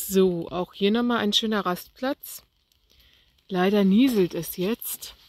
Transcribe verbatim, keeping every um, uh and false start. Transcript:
So, auch hier nochmal ein schöner Rastplatz. Leider nieselt es jetzt.